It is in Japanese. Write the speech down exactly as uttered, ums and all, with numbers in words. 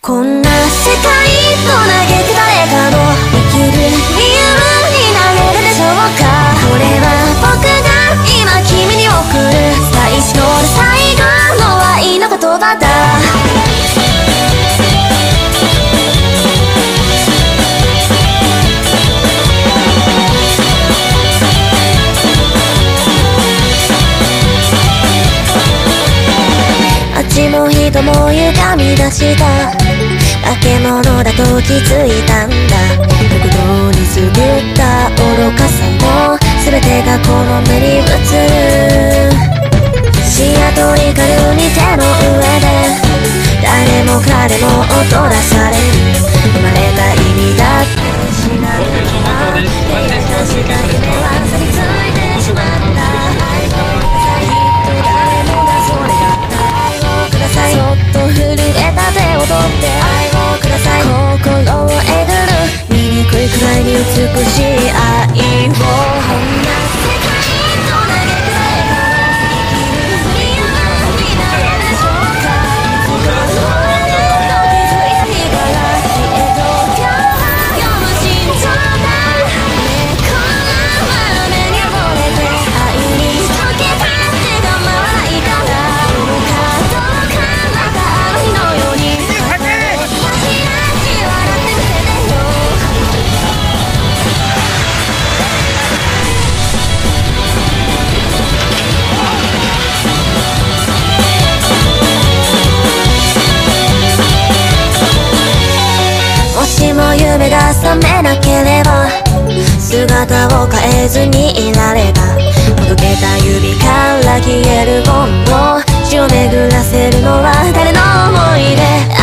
こんな世界と嘆く誰かの生きる理由になれるでしょうか。これは僕が今君に送る最初で最後の愛の言葉だ。街も人も歪み出した化け物だと気づいたんだ。極道に過ぎた愚かさも全てがこの目に映る。シアトリカルに手の上で誰も彼も踊らされる。生まれた意味だって知らぬまま出会ったしか夢はさりついてしまった。愛をくださいきっと誰もがそれだった。愛をくださいそっと震えた手を取って愛をください。心をえぐる醜いくらいに美しい愛を。こんな世界と嘆く誰かの生きる理由になるでしょうか。心の気づいた日から消えと今日は読む心臓だ。ねこのまま目に溺れて愛に溶けた手が回らないから。どうかどうかまたあの日のようにパチラチ笑ってみせてよ。もしも夢が覚めなければ姿を変えずにいらればほどけた指から消えるボンド血を巡らせるのは誰の思い出。